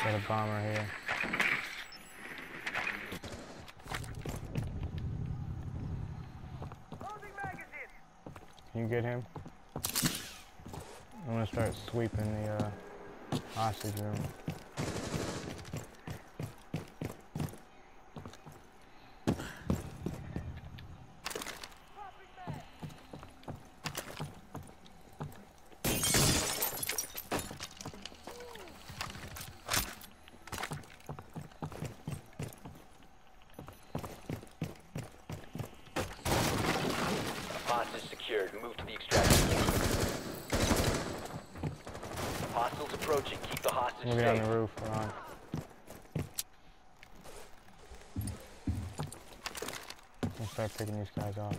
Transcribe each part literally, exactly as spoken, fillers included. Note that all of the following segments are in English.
Got a bomber here. Can you get him? I'm gonna start sweeping the uh, hostage room. Hostage secured. Move to the extraction point. Hostiles approaching. Keep the hostage We'll get safe. on the roof. We're on. We'll start picking these guys off.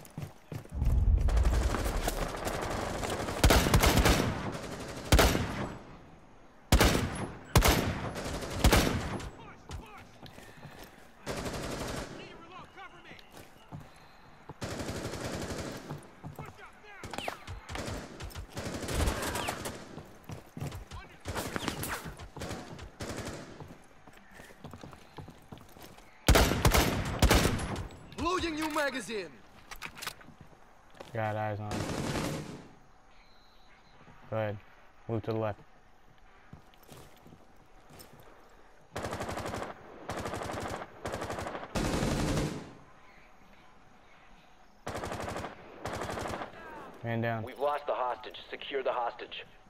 Loading new magazine. Got eyes on him. Go ahead. Move to the left. Man down. We've lost the hostage. Secure the hostage.